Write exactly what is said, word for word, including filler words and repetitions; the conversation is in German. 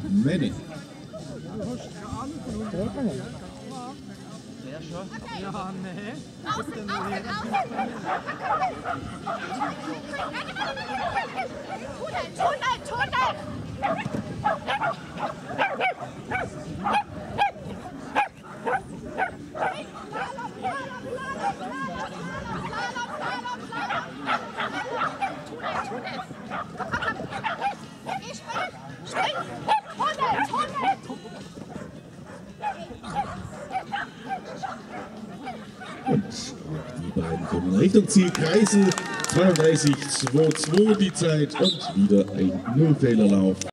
Männer. Ja, nee. Außen, außen, außen! Tunnel, Tunnel, Und die beiden kommen Richtung Ziel kreisen. zweiunddreißig zwei zwei die Zeit und wieder ein Nullfehlerlauf.